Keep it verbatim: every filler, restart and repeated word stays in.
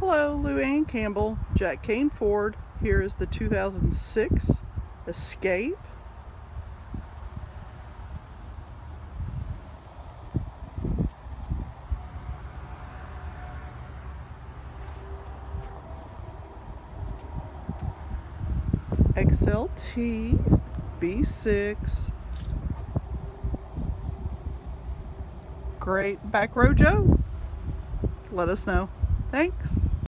Hello, Lou Ann Campbell, Jack Kane Ford. Here is the two thousand six Escape. X L T V six. Great. Back row Joe? Let us know. Thanks.